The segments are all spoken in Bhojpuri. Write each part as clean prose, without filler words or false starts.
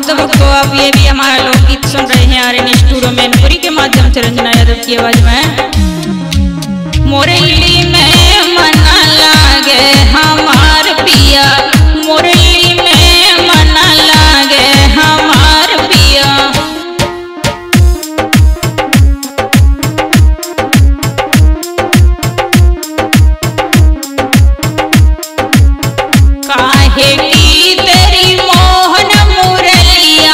हाँ तो भक्तों, आप ये भी हमारा लोकगीत सुन रहे हैं आर्यन स्टूडियो मैनपुरी के माध्यम से रंजना यादव की आवाज में। मुरली में मना लागे हमार पिया, मुरली में मना लागे हमार पिया। काहे की तेरी मोहन मुरलिया,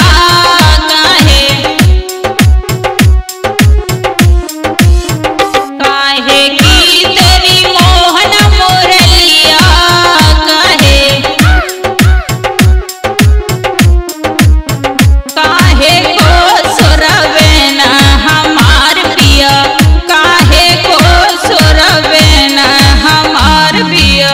काहे की तेरी मोहन मुरलिया, काहे को सुरवे न हमार पिया, काहे को सुरवे न हमार पिया।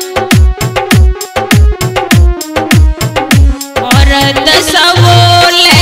बोले